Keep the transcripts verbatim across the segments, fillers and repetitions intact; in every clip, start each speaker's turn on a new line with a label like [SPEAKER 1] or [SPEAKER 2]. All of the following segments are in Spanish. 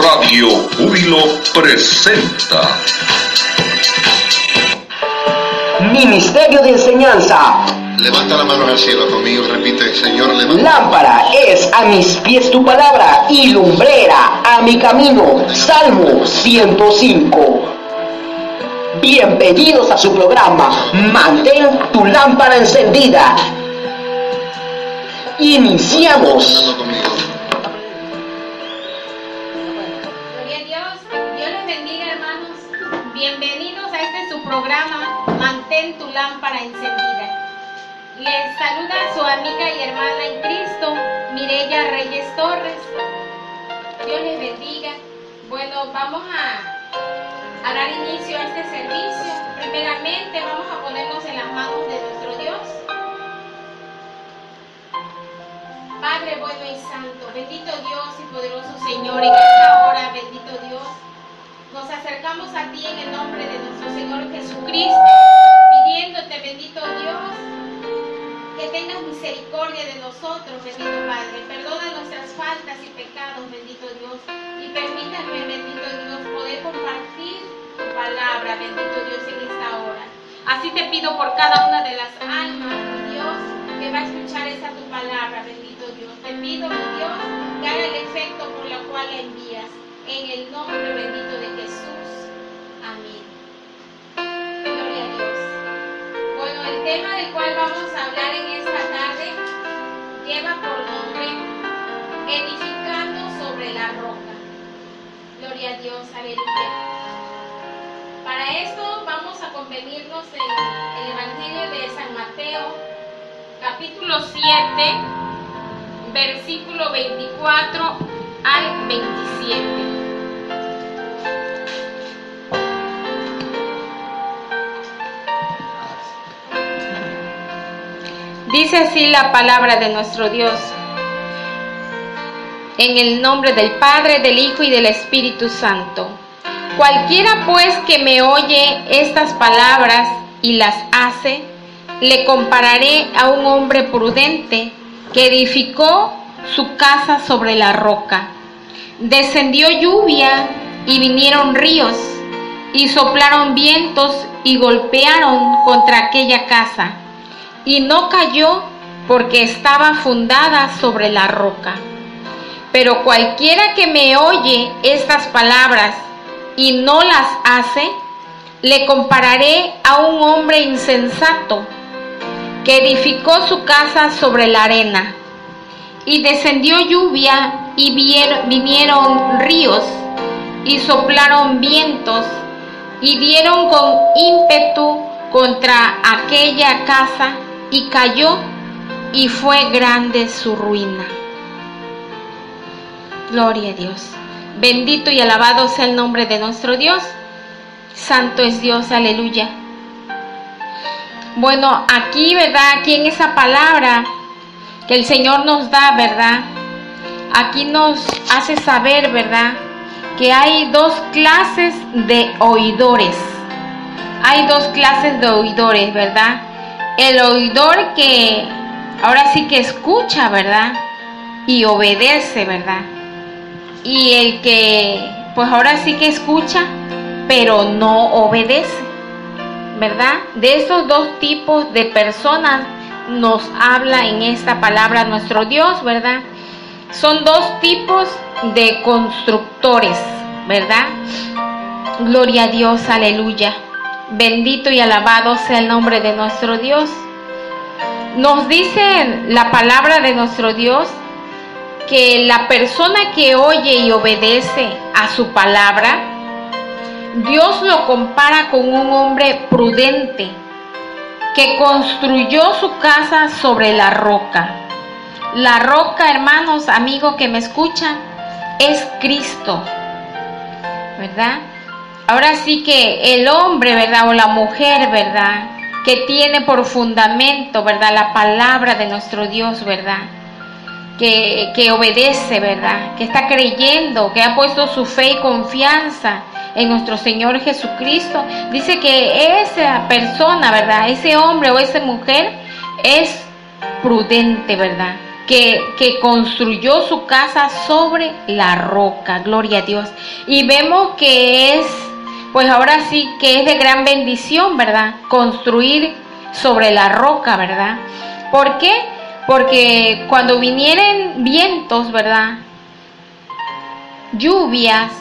[SPEAKER 1] Radio Júbilo presenta
[SPEAKER 2] Ministerio de Enseñanza.
[SPEAKER 3] Levanta la mano al cielo conmigo, repite: Señor, levanta.
[SPEAKER 2] Lámpara es a mis pies tu palabra y lumbrera a mi camino. Salmo ciento cinco. Bienvenidos a su programa Mantén tu lámpara encendida. Iniciamos.
[SPEAKER 4] Gloria a Dios. Dios les bendiga, hermanos. Bienvenidos a este su programa Mantén tu lámpara encendida. Les saluda su amiga y hermana en Cristo, Mireya Reyes Torres. Dios les bendiga. Bueno, vamos a, a dar inicio a este servicio. Primeramente vamos a ponernos en las manos de nuestro Dios. Padre bueno y santo, bendito Dios y poderoso Señor, en esta hora, bendito Dios, nos acercamos a ti en el nombre de nuestro Señor Jesucristo, pidiéndote, bendito Dios, que tengas misericordia de nosotros, bendito Padre. Perdona nuestras faltas y pecados, bendito Dios, y permítame, bendito Dios, poder compartir tu palabra, bendito Dios, en esta hora. Así te pido por cada una de las almas, mi Dios, que va a escuchar esa tu palabra, bendito Dios. Te pido, mi Dios, que haga el efecto por la cual la envías, en el nombre bendito de Jesús. Amén. Gloria a Dios. Bueno, el tema del cual vamos a hablar en esta tarde lleva por nombre Edificando sobre la roca. Gloria a Dios, aleluya. Para esto vamos a convenirnos en el Evangelio de San Mateo, capítulo siete, versículo veinticuatro al veintisiete. Dice así la palabra de nuestro Dios. En el nombre del Padre, del Hijo y del Espíritu Santo. Cualquiera pues que me oye estas palabras y las hace, le compararé a un hombre prudente que edificó su casa sobre la roca. Descendió lluvia y vinieron ríos y soplaron vientos y golpearon contra aquella casa. Y no cayó porque estaba fundada sobre la roca. Pero cualquiera que me oye estas palabras y no las hace, le compararé a un hombre insensato que edificó su casa sobre la arena. Y descendió lluvia y vinieron ríos y soplaron vientos y dieron con ímpetu contra aquella casa y cayó, y fue grande su ruina. Gloria a Dios. Bendito y alabado sea el nombre de nuestro Dios. Santo es Dios, aleluya. Bueno, aquí, ¿verdad? Aquí en esa palabra que el Señor nos da, ¿verdad? Aquí nos hace saber, ¿verdad? Que hay dos clases de oidores. Hay dos clases de oidores, ¿verdad? El oidor que ahora sí que escucha, ¿verdad? Y obedece, ¿verdad? Y el que, pues ahora sí que escucha, pero no obedece, ¿verdad? De esos dos tipos de personas nos habla en esta palabra nuestro Dios, ¿verdad? Son dos tipos de constructores, ¿verdad? Gloria a Dios, aleluya. Bendito y alabado sea el nombre de nuestro Dios. Nos dice la palabra de nuestro Dios que la persona que oye y obedece a su palabra, Dios lo compara con un hombre prudente que construyó su casa sobre la roca. La roca, hermanos, amigos que me escuchan, es Cristo, ¿verdad? Ahora sí que el hombre, ¿verdad? O la mujer, ¿verdad? Que tiene por fundamento, ¿verdad? La palabra de nuestro Dios, ¿verdad? Que, que obedece, ¿verdad? Que está creyendo, que ha puesto su fe y confianza en nuestro Señor Jesucristo. Dice que esa persona, ¿verdad? Ese hombre o esa mujer es prudente, ¿verdad? que, que construyó su casa sobre la roca, gloria a Dios. Y vemos que es, pues ahora sí, que es de gran bendición, ¿verdad? Construir sobre la roca, ¿verdad? ¿Por qué? Porque cuando vinieren vientos, ¿verdad? Lluvias,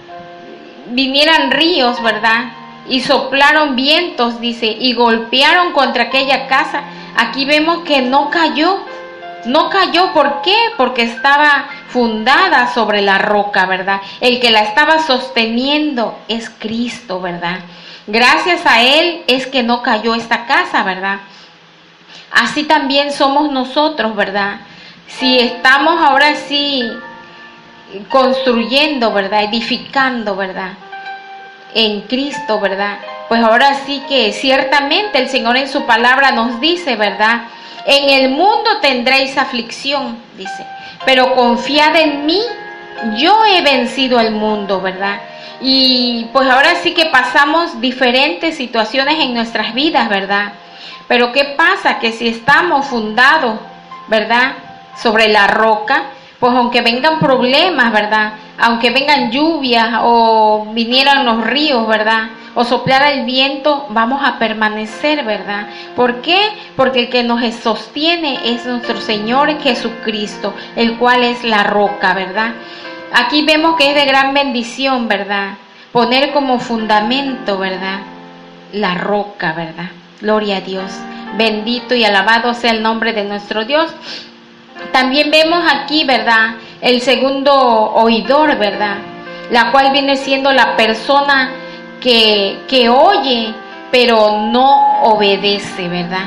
[SPEAKER 4] vinieran ríos, ¿verdad? Y soplaron vientos, dice, y golpearon contra aquella casa. Aquí vemos que no cayó. No cayó, ¿por qué? Porque estaba fundada sobre la roca, ¿verdad? El que la estaba sosteniendo es Cristo, ¿verdad? Gracias a Él es que no cayó esta casa, ¿verdad? Así también somos nosotros, ¿verdad? Si estamos ahora sí construyendo, ¿verdad? Edificando, ¿verdad? En Cristo, ¿verdad? Pues ahora sí que ciertamente el Señor en su palabra nos dice, ¿verdad? En el mundo tendréis aflicción, dice, pero confiad en mí, yo he vencido al mundo, ¿verdad? Y pues ahora sí que pasamos diferentes situaciones en nuestras vidas, ¿verdad? Pero ¿qué pasa? Que si estamos fundados, ¿verdad? Sobre la roca, pues aunque vengan problemas, ¿verdad? Aunque vengan lluvias o vinieran los ríos, ¿verdad? O soplara el viento, vamos a permanecer, ¿verdad? ¿Por qué? Porque el que nos sostiene es nuestro Señor Jesucristo, el cual es la roca, ¿verdad? Aquí vemos que es de gran bendición, ¿verdad? Poner como fundamento, ¿verdad? La roca, ¿verdad? Gloria a Dios. Bendito y alabado sea el nombre de nuestro Dios. También vemos aquí, ¿verdad? El segundo oidor, ¿verdad? La cual viene siendo la persona que, que oye, pero no obedece, ¿verdad?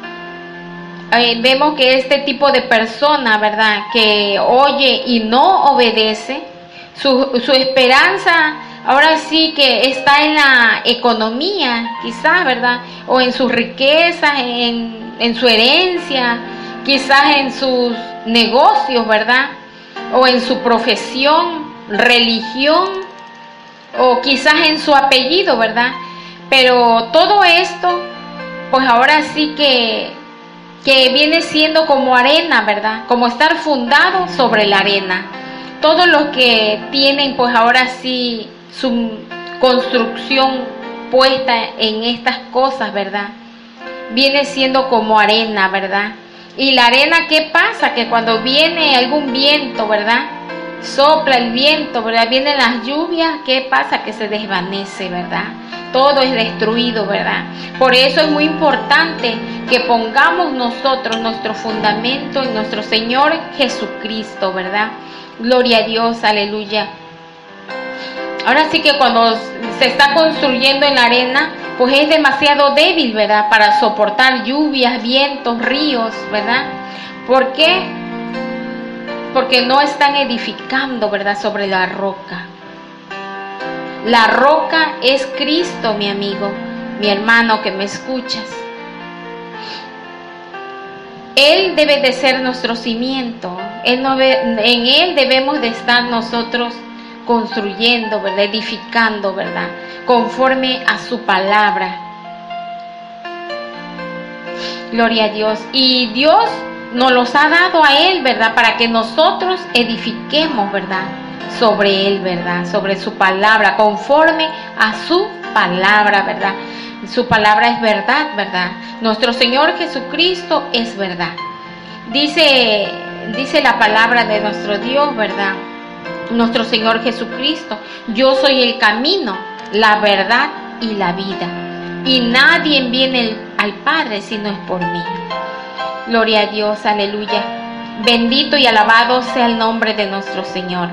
[SPEAKER 4] Eh, vemos que este tipo de persona, ¿verdad? Que oye y no obedece, su, su esperanza ahora sí que está en la economía, quizás, ¿verdad? O en sus riquezas, en, en su herencia, quizás en sus negocios, ¿verdad? O en su profesión, religión, o quizás en su apellido, ¿verdad? Pero todo esto, pues ahora sí que, que viene siendo como arena, ¿verdad? Como estar fundado sobre la arena. Todos los que tienen, pues ahora sí, su construcción puesta en estas cosas, ¿verdad? Viene siendo como arena, ¿verdad? Y la arena, ¿qué pasa? Que cuando viene algún viento, ¿verdad? Sopla el viento, ¿verdad? Vienen las lluvias, ¿qué pasa? Que se desvanece, ¿verdad? Todo es destruido, ¿verdad? Por eso es muy importante que pongamos nosotros nuestro fundamento en nuestro Señor Jesucristo, ¿verdad? Gloria a Dios, aleluya. Ahora sí que cuando se está construyendo en la arena, pues es demasiado débil, ¿verdad? Para soportar lluvias, vientos, ríos, ¿verdad? ¿Por qué? Porque no están edificando, ¿verdad? Sobre la roca. La roca es Cristo, mi amigo, mi hermano que me escuchas. Él debe de ser nuestro cimiento. Él no ve, en Él debemos de estar nosotros construyendo, ¿verdad? Edificando, ¿verdad? Conforme a su palabra. Gloria a Dios. Y Dios nos los ha dado a Él, ¿verdad? Para que nosotros edifiquemos, ¿verdad? Sobre Él, ¿verdad? Sobre su palabra, conforme a su palabra, ¿verdad? Su palabra es verdad, ¿verdad? Nuestro Señor Jesucristo es verdad. Dice, dice la palabra de nuestro Dios, ¿verdad? Nuestro Señor Jesucristo: yo soy el camino, la verdad y la vida, y nadie viene al Padre si no es por mí. Gloria a Dios, aleluya. Bendito y alabado sea el nombre de nuestro Señor.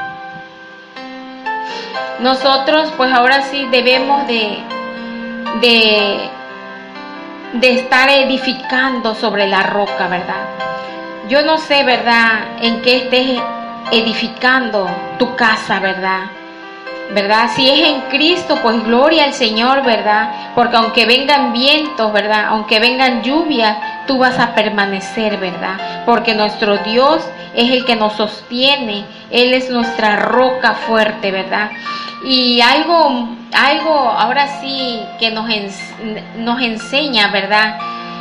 [SPEAKER 4] Nosotros pues ahora sí debemos de, de, de estar edificando sobre la roca, ¿verdad? Yo no sé, ¿verdad?, en qué estés edificando tu casa, ¿verdad? ¿Verdad? Si es en Cristo, pues gloria al Señor, ¿verdad? Porque aunque vengan vientos, ¿verdad? Aunque vengan lluvias, tú vas a permanecer, ¿verdad? Porque nuestro Dios es el que nos sostiene. Él es nuestra roca fuerte, ¿verdad? Y algo, algo ahora sí que nos, nos enseña, ¿verdad?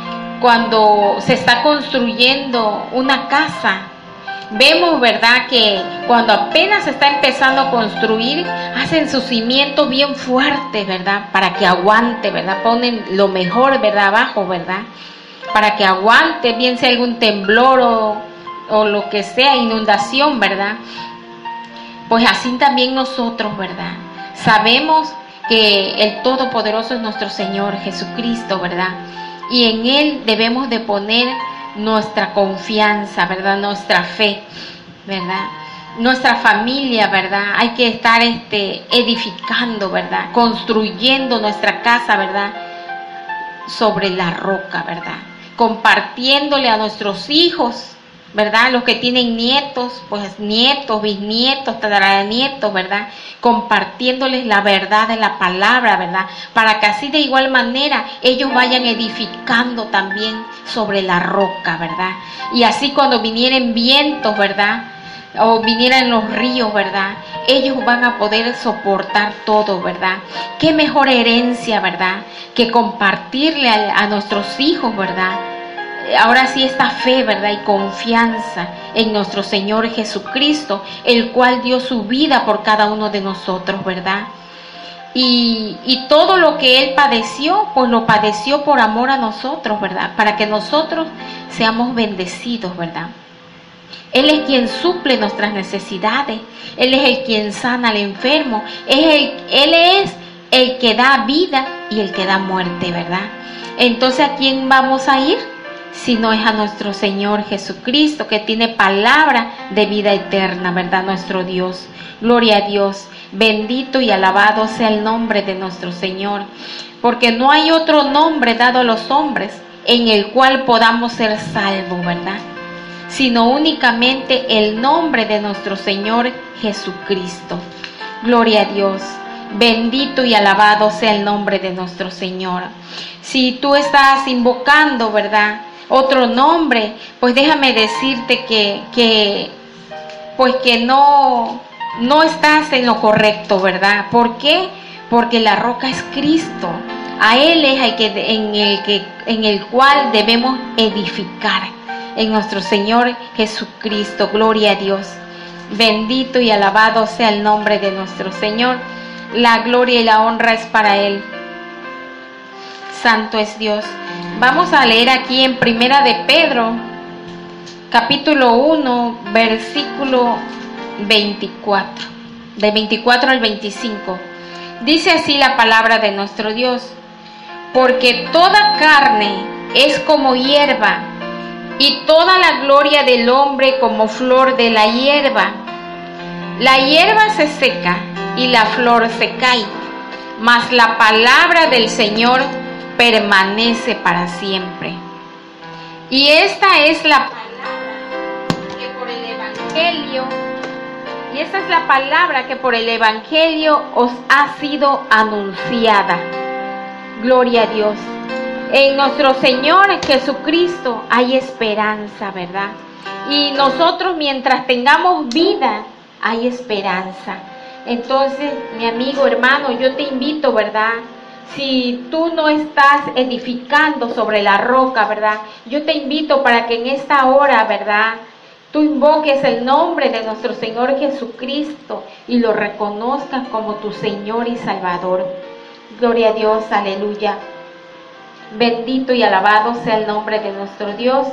[SPEAKER 4] cuando se está construyendo una casa, vemos, ¿verdad?, que cuando apenas se está empezando a construir, hacen su cimiento bien fuerte, ¿verdad?, para que aguante, ¿verdad?, ponen lo mejor, ¿verdad?, abajo, ¿verdad?, para que aguante, bien sea algún temblor o, o lo que sea, inundación, ¿verdad? Pues así también nosotros, ¿verdad?, sabemos que el Todopoderoso es nuestro Señor Jesucristo, ¿verdad?, y en Él debemos de poner nuestra confianza, ¿verdad?, nuestra fe, ¿verdad?, nuestra familia, ¿verdad? Hay que estar este, edificando, ¿verdad?, construyendo nuestra casa, ¿verdad?, sobre la roca, ¿verdad?, compartiéndole a nuestros hijos, ¿verdad?, los que tienen nietos, pues nietos, bisnietos, tataranietos, ¿verdad?, compartiéndoles la verdad de la palabra, ¿verdad?, para que así de igual manera ellos vayan edificando también sobre la roca, ¿verdad? Y así cuando vinieren vientos, ¿verdad?, o vinieran los ríos, ¿verdad?, ellos van a poder soportar todo, ¿verdad? Qué mejor herencia, ¿verdad?, que compartirle a, a nuestros hijos, ¿verdad? Ahora sí, esta fe, ¿verdad?, y confianza en nuestro Señor Jesucristo, el cual dio su vida por cada uno de nosotros, ¿verdad? Y, y todo lo que Él padeció, pues lo padeció por amor a nosotros, ¿verdad?, para que nosotros seamos bendecidos, ¿verdad? Él es quien suple nuestras necesidades, Él es el quien sana al enfermo, es el, Él es el que da vida y el que da muerte, ¿verdad? Entonces, ¿a quién vamos a ir? Si no es a nuestro Señor Jesucristo, que tiene palabra de vida eterna, ¿verdad?, nuestro Dios. Gloria a Dios, bendito y alabado sea el nombre de nuestro Señor, porque no hay otro nombre dado a los hombres en el cual podamos ser salvos, ¿verdad?, sino únicamente el nombre de nuestro Señor Jesucristo. Gloria a Dios, bendito y alabado sea el nombre de nuestro Señor. Si tú estás invocando, ¿verdad?, otro nombre, pues déjame decirte que, que pues que no, no estás en lo correcto, ¿verdad? ¿Por qué? Porque la roca es Cristo. A Él es el que, en, el que, en el cual debemos edificar, en nuestro Señor Jesucristo. Gloria a Dios. Bendito y alabado sea el nombre de nuestro Señor. La gloria y la honra es para Él. Santo es Dios. Vamos a leer aquí en Primera de Pedro, capítulo uno, versículo veinticuatro, de veinticuatro al veinticinco. Dice así la palabra de nuestro Dios: porque toda carne es como hierba, y toda la gloria del hombre como flor de la hierba. La hierba se seca y la flor se cae, mas la palabra del Señor permanece para siempre. Y esta es la palabra que por el Evangelio, y esta es la palabra que por el Evangelio os ha sido anunciada. Gloria a Dios. En nuestro Señor Jesucristo hay esperanza, ¿verdad? Y nosotros, mientras tengamos vida, hay esperanza. Entonces, mi amigo, hermano, yo te invito, ¿verdad? Si tú no estás edificando sobre la roca, ¿verdad?, yo te invito para que en esta hora, ¿verdad?, tú invoques el nombre de nuestro Señor Jesucristo y lo reconozcas como tu Señor y Salvador. Gloria a Dios, aleluya. Bendito y alabado sea el nombre de nuestro Dios.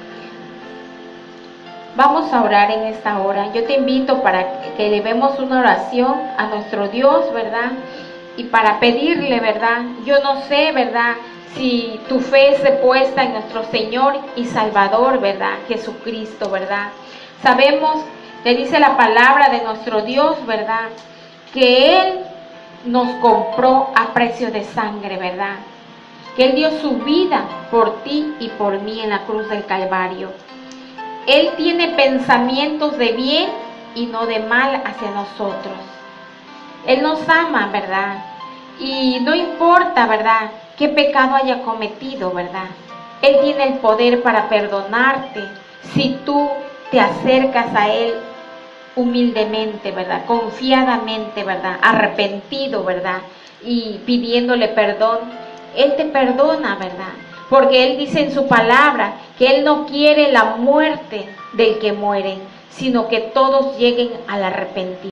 [SPEAKER 4] Vamos a orar en esta hora. Yo te invito para que elevemos una oración a nuestro Dios, ¿verdad?, y para pedirle, ¿verdad? Yo no sé, ¿verdad?, si tu fe se puesta en nuestro Señor y Salvador, ¿verdad?, Jesucristo, ¿verdad? Sabemos que dice la palabra de nuestro Dios, ¿verdad?, que Él nos compró a precio de sangre, ¿verdad?, que Él dio su vida por ti y por mí en la cruz del Calvario. Él tiene pensamientos de bien y no de mal hacia nosotros. Él nos ama, ¿verdad? Y no importa, ¿verdad?, qué pecado haya cometido, ¿verdad? Él tiene el poder para perdonarte si tú te acercas a Él humildemente, ¿verdad?, confiadamente, ¿verdad?, arrepentido, ¿verdad?, y pidiéndole perdón. Él te perdona, ¿verdad?, Porque Él dice en su palabra que Él no quiere la muerte del que muere, sino que todos lleguen al arrepentimiento.